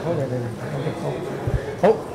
多謝你哋。好。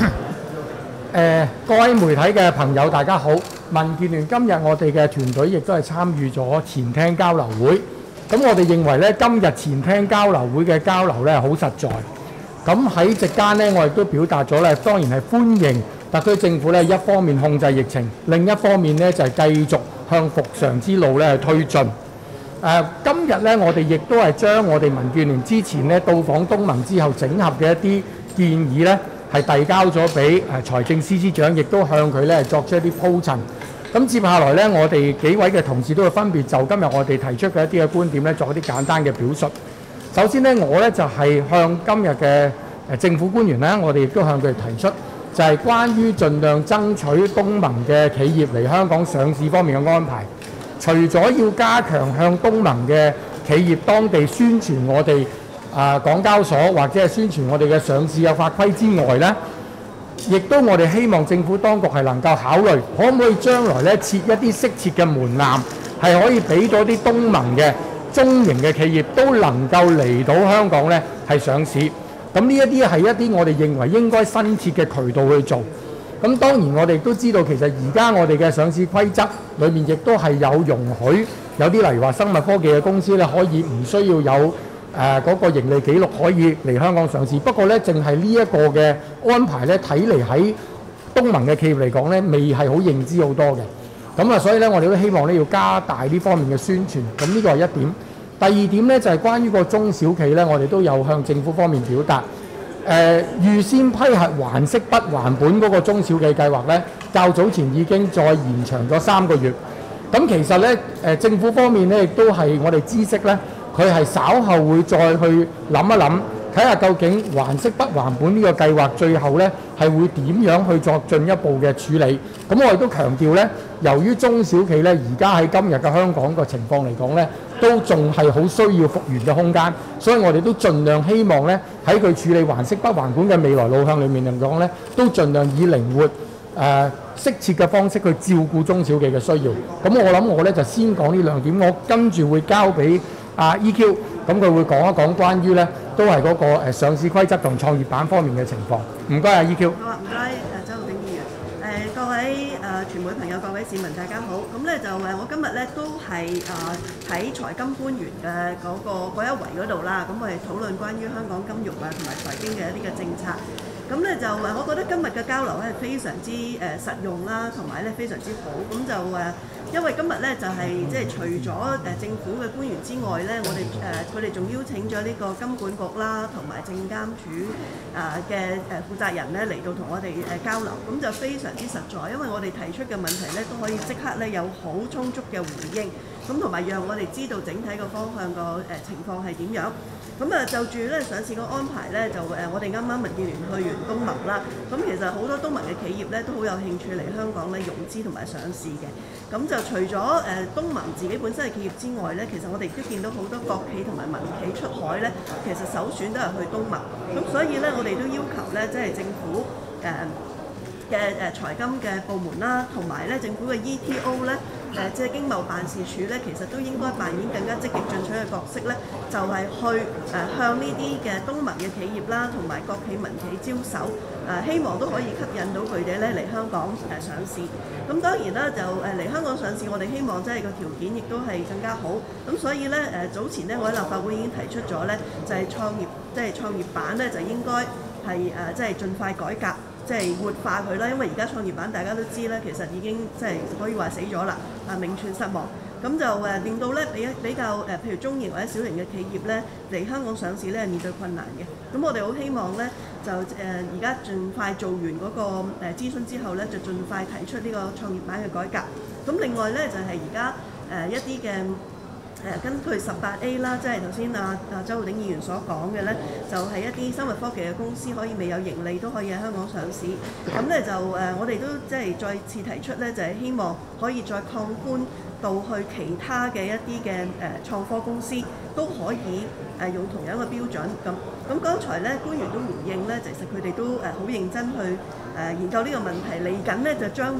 各位媒體嘅朋友，大家好。民建聯今日我哋嘅團隊亦都係參與咗前廳交流會。咁我哋認為咧，今日前廳交流會嘅交流咧好實在。咁喺席間咧，我亦都表達咗咧，當然係歡迎特區政府咧一方面控制疫情，另一方面咧就係繼續向復常之路咧去推進。今日咧，我哋亦都係將我哋民建聯之前咧到訪東盟之後整合嘅一啲建議咧，係遞交咗俾財政司司長，亦都向佢咧作出一啲鋪陳。咁接下來咧，我哋幾位嘅同事都會分別就今日我哋提出嘅一啲嘅觀點咧，作一啲簡單嘅表述。首先咧，我咧就係向今日嘅政府官員咧，我哋亦都向佢哋提出，就係關於盡量爭取東盟嘅企業嚟香港上市方面嘅安排。除咗要加強向東盟嘅企業當地宣傳我哋港交所或者係宣傳我哋嘅上市有法規之外呢，亦都我哋希望政府當局係能夠考慮，可唔可以將來咧設一啲適切嘅門檻，係可以俾到啲東盟嘅中型嘅企業都能夠嚟到香港咧係上市。咁呢一啲係一啲我哋認為應該新設嘅渠道去做。咁當然我哋都知道，其實而家我哋嘅上市規則裏面亦都係有容許有啲例如話生物科技嘅公司咧，可以唔需要有嗰個盈利記錄可以嚟香港上市。不過咧，淨係呢一個嘅安排咧，睇嚟喺東盟嘅企業嚟講咧，未係好認知好多嘅。咁所以咧，我哋都希望咧要加大呢方面嘅宣傳。咁呢個係一點。第二點咧就係關於個中小企咧，我哋都有向政府方面表達。預先批核還息不還本嗰個中小企計劃咧，較早前已經再延長咗3個月。咁其實咧，政府方面咧亦都係我哋知悉咧，佢係稍後會再去諗一諗，睇下究竟還息不還本呢個計劃最後咧係會點樣去作進一步嘅處理。咁我亦都強調咧，由於中小企咧而家喺今日嘅香港個情況嚟講咧，都仲係好需要復原嘅空間，所以我哋都盡量希望咧喺佢處理還息不還本嘅未來路向裏面嚟講咧，都盡量以靈活適切嘅方式去照顧中小企嘅需要。咁我諗我咧就先講呢兩點，我跟住會交俾EQ， 咁佢會講一講關於咧都係嗰個上市規則同創業板方面嘅情況。唔該EQ。 好啊，唔該周浩鼎議員。各位傳媒朋友、各位市民，大家好。咁咧就我今日咧都係喺財金官員嘅嗰一圍嗰度啦。咁我哋討論關於香港金融同埋財經嘅一啲嘅政策。咁咧就我覺得今日嘅交流咧非常之實用啦，同埋咧非常之好。咁就因為今日咧就係即係除咗政府嘅官員之外咧，我哋佢哋仲邀請咗呢個金管局啦，同埋證監處嘅負責人咧嚟到同我哋交流，咁就非常之實在，因為我哋提出嘅問題咧都可以即刻咧有好充足嘅回應，咁同埋讓我哋知道整體個方向個情況係點樣。咁就住咧上市個安排咧，就我哋啱啱民建聯去完東盟啦，咁其實好多東盟嘅企業咧都好有興趣嚟香港咧融資同埋上市嘅。咁就除咗東盟自己本身嘅企業之外咧，其實我哋亦都見到好多國企同埋民企出海咧，其實首選都係去東盟。咁所以咧，我哋都要求咧，即係政府嘅財金嘅部門啦，同埋咧政府嘅 ETO 咧，即係經貿辦事處咧，其實都應該扮演更加積極進取嘅角色咧，就係去向呢啲嘅東盟嘅企業啦，同埋國企民企招手，希望都可以吸引到佢哋咧嚟香港上市。咁當然啦，就嚟香港上市，我哋希望即係個條件亦都係更加好。咁所以咧早前咧，我喺立法會已經提出咗咧，就係創業板咧就應該係即係盡快改革。即係活化佢啦，因為而家創業板大家都知咧，其實已經即係可以話死咗啦，名存實亡。咁就令到咧比較譬如中型或者小型嘅企業咧嚟香港上市咧係面對困難嘅。咁我哋好希望咧就而家盡快做完嗰個諮詢之後咧，就盡快提出呢個創業板嘅改革。咁另外咧就係而家一啲嘅。根據18A 啦，即係頭先周浩鼎議員所講嘅咧，就係一啲生物科技嘅公司可以未有盈利都可以喺香港上市。咁咧就我哋都即係再次提出咧，就係希望可以再擴寬到去其他嘅一啲嘅創科公司都可以用同樣嘅標準。咁剛才咧官員都回應咧，其實佢哋都好認真去研究呢個問題。嚟緊咧就將會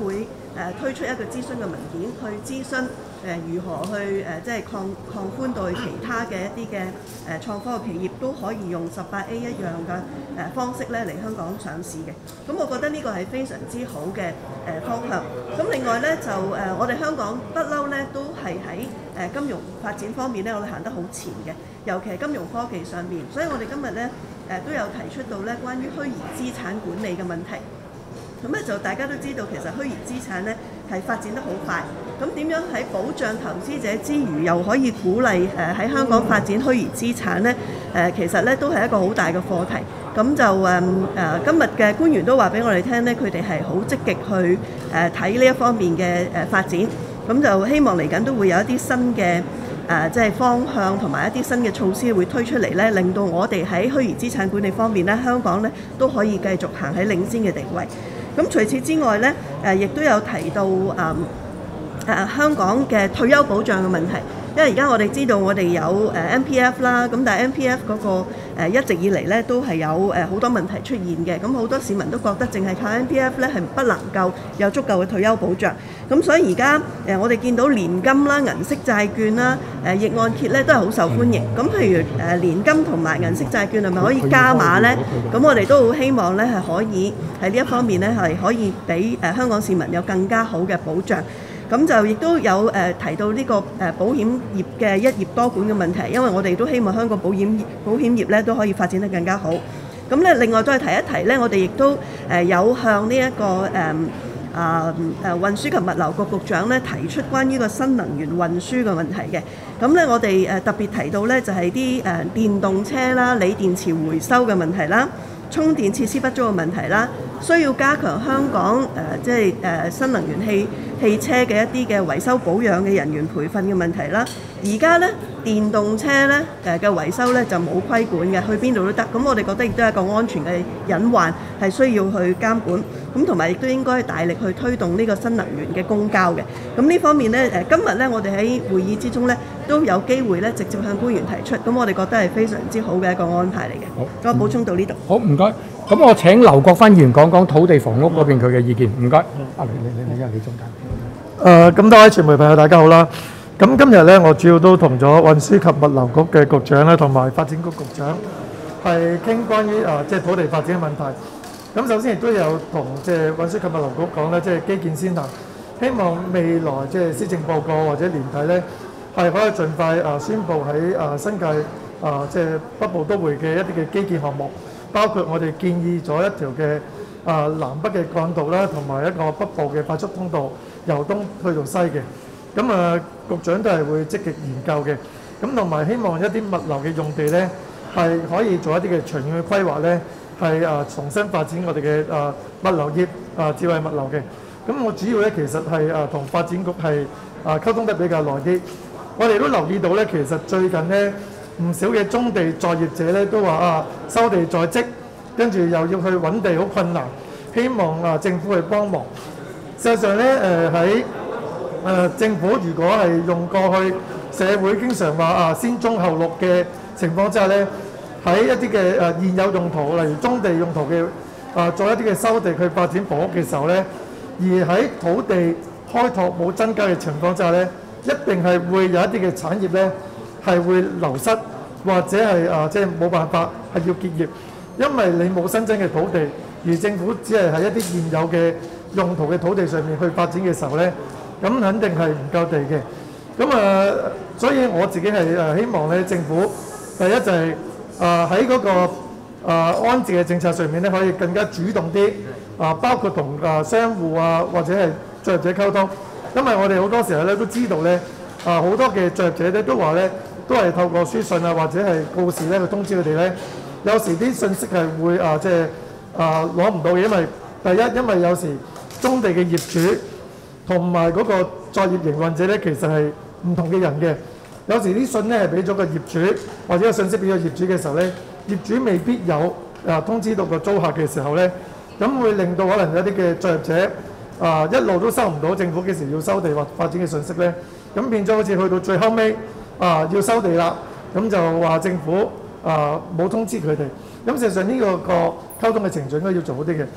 推出一個諮詢嘅文件，去諮詢如何去即係擴寬到其他嘅一啲嘅創科嘅企業都可以用 18A 一樣嘅方式咧嚟香港上市嘅。咁我覺得呢個係非常之好嘅方向。咁另外咧就我哋香港不嬲咧都係喺金融發展方面咧，我哋行得好前嘅，尤其係金融科技上面。所以我哋今日咧都有提出到咧關於虛擬資產管理嘅問題。咁咧就大家都知道，其實虛擬資產咧係發展得好快。咁點樣喺保障投資者之餘，又可以鼓勵喺香港發展虛擬資產咧？其實咧都係一個好大嘅課題。咁就今日嘅官員都話俾我哋聽咧，佢哋係好積極去睇呢一方面嘅發展。咁就希望嚟緊都會有一啲新嘅即係方向同埋一啲新嘅措施會推出嚟咧，令到我哋喺虛擬資產管理方面咧，香港咧都可以繼續行喺領先嘅地位。咁除此之外咧，亦都有提到香港嘅退休保障嘅問題，因為而家我哋知道我哋有MPF 啦，咁但係 MPF 嗰個一直以嚟咧都係有好多問題出現嘅，咁好多市民都覺得淨係靠 MPF 咧係不能夠有足夠嘅退休保障，咁所以而家我哋見到年金啦、銀色債券啦、逆按揭咧都係好受歡迎，咁譬如年金同埋銀色債券係咪可以加碼咧？咁我哋都好希望咧係可以喺呢一方面咧係可以俾香港市民有更加好嘅保障。咁就亦都有提到呢個保險業嘅一業多管嘅問題，因為我哋都希望香港保險業咧都可以發展得更加好。咁咧另外再提一提咧，我哋亦都有向呢一個運輸及物流局局長咧提出關於個新能源運輸嘅問題嘅。咁咧我哋特別提到咧就係啲電動車啦、鋰電池回收嘅問題啦、充電設施不足嘅問題啦，需要加強香港即係新能源汽車嘅一啲嘅維修保養嘅人員培訓嘅問題啦。而家咧電動車咧嘅維修咧就冇規管嘅，去邊度都得。咁我哋覺得亦都係一個安全嘅隱患，係需要去監管。咁同埋亦都應該大力去推動呢個新能源嘅公交嘅。咁呢方面咧今日咧我哋喺會議之中咧都有機會咧直接向官員提出。咁我哋覺得係非常之好嘅一個安排嚟嘅。好，咁我補充到呢度。 好，唔該。咁我請劉國勳議員講講土地房屋嗰邊佢嘅意見。唔該。你中間。 咁多位傳媒朋友大家好啦。咁今日咧，我主要都同咗運輸及物流局嘅局長咧，同埋發展局局長係傾關於即係土地發展嘅問題。咁首先亦都有同即係運輸及物流局講咧，即係基建先行，希望未來即係施政報告或者年底咧，係可以盡快宣布喺新界即係北部都會嘅一啲嘅基建項目，包括我哋建議咗一條嘅南北嘅幹道啦，同埋一個北部嘅快速通道，由東去到西嘅。咁局長都係會積極研究嘅。咁同埋希望一啲物流嘅用地咧，係可以做一啲嘅長遠嘅規劃咧，係重新發展我哋嘅物流業智慧物流嘅。咁我主要咧其實係同發展局係溝通得比較耐啲。我哋都留意到咧，其實最近咧唔少嘅棕地作業者咧都話收地在即，跟住又要去揾地好困難，希望政府去幫忙。事實上咧喺政府如果係用過去社會經常話先棕後綠嘅情況之下咧，喺一啲嘅現有用途，例如棕地用途嘅做一啲嘅收地去發展房屋嘅時候咧，而喺土地開拓冇增加嘅情況之下咧，一定係會有一啲嘅產業咧係會流失，或者係即係冇辦法係要結業，因為你冇新增嘅土地，而政府只係喺一啲現有嘅用途嘅土地上面去發展嘅時候咧，咁肯定係唔夠地嘅。咁所以我自己係希望咧，政府第一就係喺嗰個安置嘅政策上面咧，可以更加主動啲，包括同商戶或者係作業者溝通，因為我哋好多時候咧都知道咧，好多嘅作業者咧都話咧，都係透過書信或者係告示咧去通知佢哋咧，有時啲信息係會即係攞唔到嘅，因為第一因為有時棕地嘅業主同埋嗰個作業營運者咧，其實係唔同嘅人嘅。有時啲信咧係俾咗個業主，或者個信息俾咗業主嘅時候咧，業主未必有通知到個租客嘅時候咧，咁會令到可能有啲嘅作業者一路都收唔到政府幾時要收地或發展嘅信息咧，咁變咗好似去到最後尾要收地啦，咁就話政府冇通知佢哋。咁事實上呢個溝通嘅程序應該要做好啲嘅。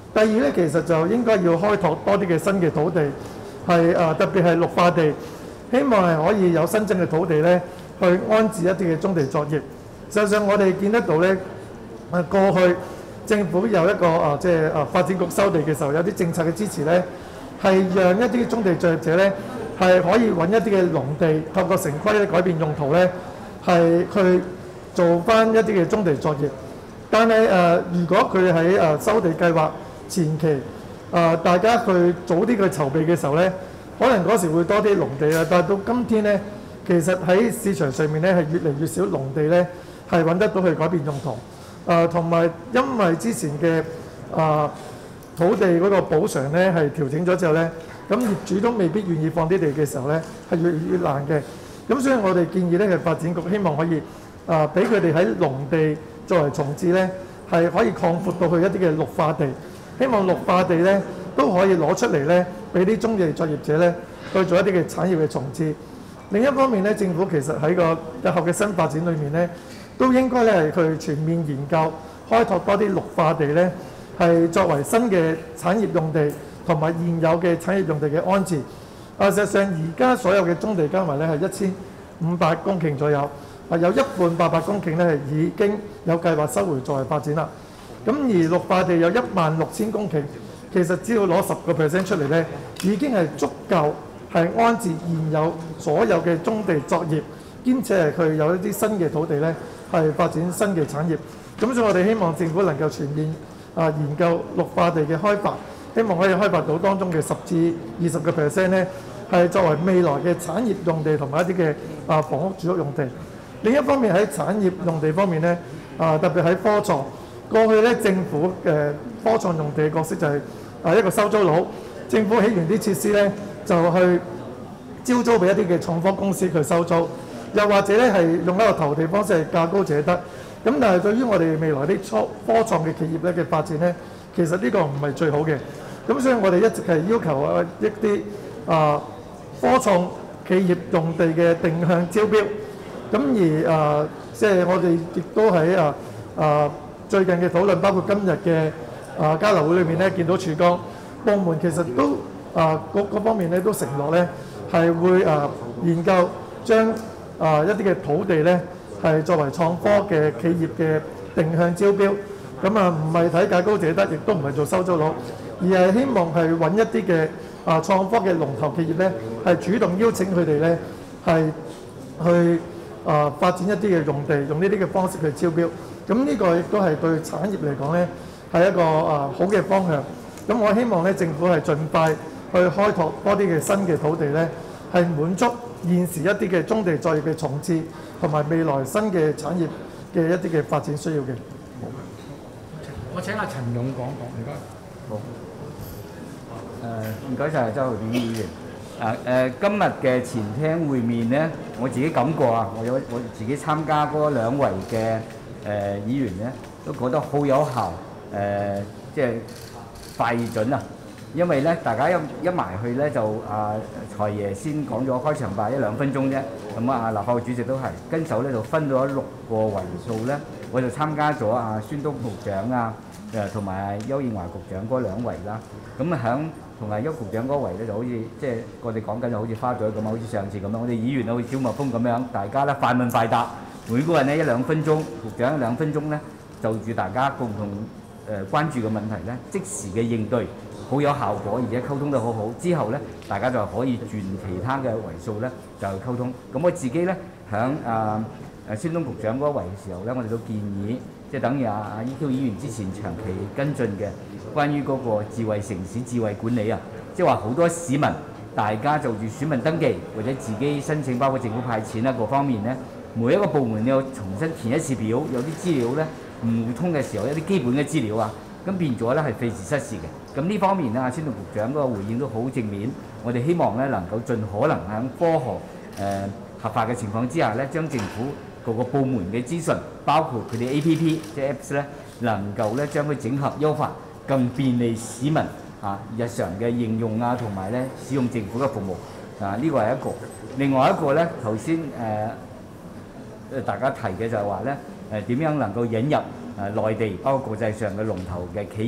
第二咧，其實就應該要開拓多啲嘅新嘅土地，係特別係綠化地，希望係可以有新增嘅土地咧，去安置一啲嘅棕地作業。實際上我哋見得到咧，過去政府有一個即係發展局收地嘅時候，有啲政策嘅支持咧，係讓一啲棕地作業者咧係可以揾一啲嘅農地，透過城規咧改變用途咧，係去做翻一啲嘅棕地作業。但係如果佢喺收地計劃前期大家去早啲去籌備嘅時候咧，可能嗰時會多啲農地啊。但係到今天咧，其實喺市場上面咧係越嚟越少農地咧係揾得到去改變用途。同埋因為之前嘅土地嗰個補償咧係調整咗之後咧，咁業主都未必願意放啲地嘅時候咧係越嚟越難嘅。咁所以我哋建議咧係發展局希望可以俾佢哋喺農地作為重置咧，係可以擴闊到去一啲嘅綠化地，希望綠化地咧都可以攞出嚟咧，俾啲棕地作業者咧去做一啲嘅產業嘅重置。另一方面咧，政府其實喺個日後嘅新發展裏面咧，都應該咧係去全面研究開拓多啲綠化地咧，係作為新嘅產業用地同埋現有嘅產業用地嘅安置。事實上而家所有嘅棕地加埋咧係1500公頃左右。有一半800公頃咧係已經有計劃收回作為發展啦。咁而綠化地有16000公頃，其實只要攞10% 出嚟咧，已經係足夠係安置現有所有嘅棕地作業，兼且係佢有一啲新嘅土地咧係發展新嘅產業。咁所以我哋希望政府能夠全面研究綠化地嘅開發，希望可以開發到當中嘅10至20% 咧係作為未來嘅產業用地同埋一啲嘅房屋住屋用地。另一方面喺產業用地方面咧，特別喺科創，過去咧政府嘅科創用地嘅角色就係一個收租佬，政府起完啲設施咧就去招租俾一啲嘅創科公司去收租，又或者咧係用一個投地方式係價高者得。咁但係對於我哋未來啲科創嘅企業咧嘅發展咧，其實呢個唔係最好嘅。咁所以我哋一直係要求一啲科創企業用地嘅定向招標。咁而即係我哋亦都喺最近嘅討論，包括今日嘅交流會裏面咧，見到曙光部門其實都各方面咧都承諾咧係會研究將一啲嘅土地咧係作為創科嘅企業嘅定向招標。咁唔係睇價高者得，亦都唔係做收租佬，而係希望係揾一啲嘅創科嘅龍頭企業咧，係主動邀請佢哋咧係去發展一啲嘅用地，用呢啲嘅方式去招標。咁呢個亦都係對產業嚟講咧係一個好嘅方向。咁我希望咧政府係盡快去開拓多啲嘅新嘅土地咧，係滿足現時一啲嘅棕地作業嘅重置同埋未來新嘅產業嘅一啲嘅發展需要嘅。 我請阿陳勇講講，唔該。 好。唔該晒周浩鼎議員。今日嘅前廳會面咧，我自己感覺我自己參加嗰2位嘅議員咧，都覺得好有效，即係快準啊！因為咧，大家一埋去咧就財爺先講咗開場白1-2分鐘啫，咁立法會主席都係跟手咧就分咗6個圍數咧，我就參加咗孫東局長同埋邱應華局長嗰2圍啦。咁響同埋邱局長嗰圍咧就好似即係我哋講緊就好似花隊咁好似上次咁樣，我哋議員好似小蜜蜂咁樣，大家咧快問快答，每個人咧1-2分鐘，局長1-2分鐘咧就住大家共同關注嘅問題咧，即時嘅應對，好有效果，而且溝通得好好。之後咧，大家就可以轉其他嘅圍數咧就溝通。咁我自己咧響孫東局長嗰圍嘅時候咧，我哋都建議，即係等於EQ 議員之前長期跟進嘅，關於嗰個智慧城市智慧管理即係話好多市民，大家就住選民登記或者自己申請，包括政府派錢各方面咧，每一個部門你要重新填一次表，有啲資料咧唔互通嘅時候，一啲基本嘅資料咁變咗咧係費時失事嘅。咁呢方面咧，孫東局長嗰個回應都好正面。我哋希望咧能夠盡可能喺科學合法嘅情況之下咧，將政府各個部門嘅資訊，包括佢哋 APP 即係 Apps 咧，能夠咧將佢整合優化，更便利市民日常嘅應用同埋咧使用政府嘅服務呢個係一個。另外一個咧，頭先大家提嘅就係話咧點樣能夠引入內地包括國際上嘅龍頭嘅企業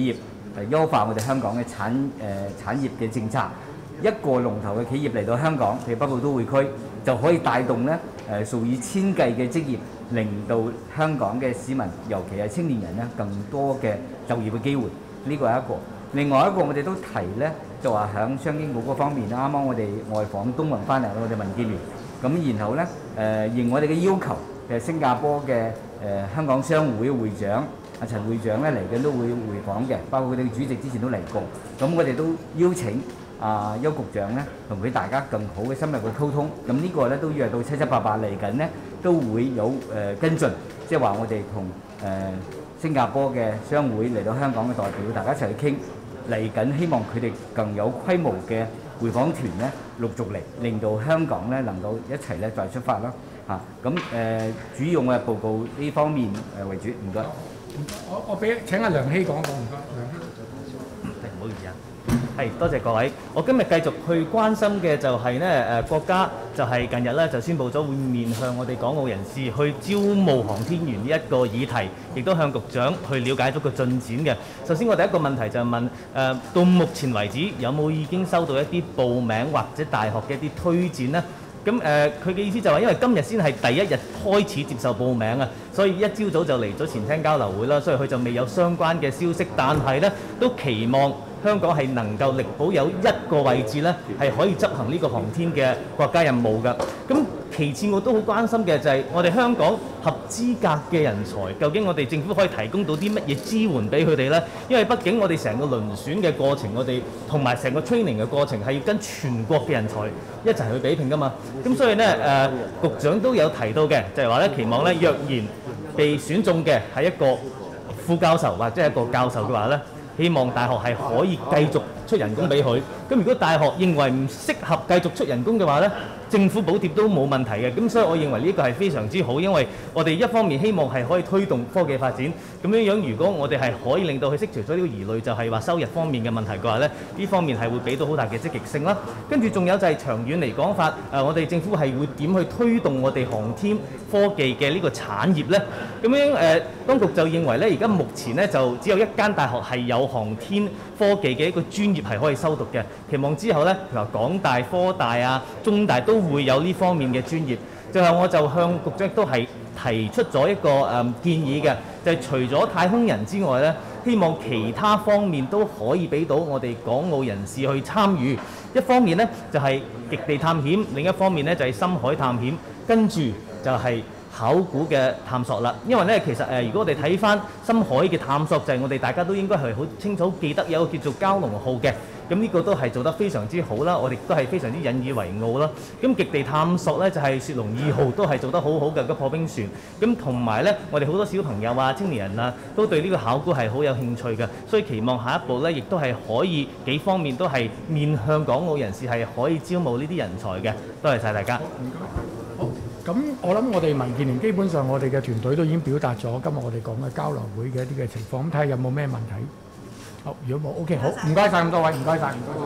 優化我哋香港嘅產業嘅政策。一個龍頭嘅企業嚟到香港，譬如北部都會區，就可以帶動咧數以千計嘅職業，令到香港嘅市民，尤其係青年人咧，更多嘅就業嘅機會。呢個係一個。另外一個我哋都提咧，就話響商經局嗰方面，啱啱我哋外訪東運翻嚟，我哋民建聯，咁然後咧應我哋嘅要求嘅新加坡嘅香港商會會長阿陳會長咧嚟緊都會回訪嘅，包括佢哋嘅主席之前都嚟過，咁我哋都邀請邱局長咧同佢大家更好嘅深入嘅溝通，咁呢個咧都約到7、7、8、8嚟緊咧都會有跟進，即係話我哋同新加坡嘅商會嚟到香港嘅代表，大家一齊去傾。嚟緊希望佢哋更有規模嘅回訪團咧陸續嚟，令到香港咧能夠一齊咧再出發啦嚇。咁主要我係報告呢方面為主，唔該。 我請阿梁希講一講，唔該。梁希， 唔好意思啊。係，多謝各位。我今日繼續去關心嘅就係呢國家就係近日咧就宣布咗會面向我哋港澳人士去招募航天員呢一個議題，亦都向局長去了解咗個進展嘅。首先我第一個問題就係問到目前為止有冇已經收到一啲報名或者大學嘅一啲推薦呢？咁佢嘅意思就係因為今日先係第一日開始接受報名啊，所以一朝早就嚟咗前廳交流會啦，所以佢就未有相關嘅消息，但係呢都期望香港係能夠力保有一個位置呢係可以執行呢個航天嘅國家任務㗎。咁其次我都好關心嘅就係我哋香港合資格嘅人才，究竟我哋政府可以提供到啲乜嘢支援俾佢哋呢？因為畢竟我哋成個遴選嘅過程，我哋同埋成個 training 嘅過程係要跟全國嘅人才一齊去比拼㗎嘛。咁所以呢，局長都有提到嘅，就係話呢，期望呢若然被選中嘅係一個副教授或者係一個教授嘅話呢，希望大學係可以繼續出人工俾佢。咁如果大學認為唔適合繼續出人工嘅話呢，政府補貼都冇問題嘅。咁所以我認為呢個係非常之好，因為我哋一方面希望係可以推動科技發展，咁樣如果我哋係可以令到佢釋除咗呢個疑慮，就係話收入方面嘅問題嘅話呢，呢方面係會俾到好大嘅積極性啦。跟住仲有就係長遠嚟講法，我哋政府係會點去推動我哋航天科技嘅呢個產業呢？咁樣當局就認為呢，而家目前呢就只有一間大學係有航天科技嘅一個專業係可以修讀嘅，期望之後呢，譬如話港大、科大啊、中大都會有呢方面嘅專業。最後我就向局長都係提出咗一個建議嘅，就係除咗太空人之外呢，希望其他方面都可以俾到我哋港澳人士去參與。一方面呢，就係極地探險，另一方面呢，就係深海探險，跟住就係考古嘅探索啦。因為呢，其實如果我哋睇翻深海嘅探索，就係我哋大家都應該係好清楚記得有一個叫做蛟龍號嘅。咁呢個都係做得非常之好啦，我哋都係非常之引以為傲啦。咁極地探索呢，就係雪龍2號都係做得好好嘅個破冰船。咁同埋呢，我哋好多小朋友啊、青年人啊，都對呢個考古係好有興趣嘅，所以期望下一步呢，亦都係可以幾方面都係面向港澳人士係可以招募呢啲人才嘅。多謝晒大家。 好，咁我諗我哋民建聯基本上我哋嘅團隊都已經表達咗今日我哋講嘅交流會嘅一啲嘅情況，咁睇下有冇咩問題。好，如果冇 ，OK， 好，唔該晒咁多位，唔該晒。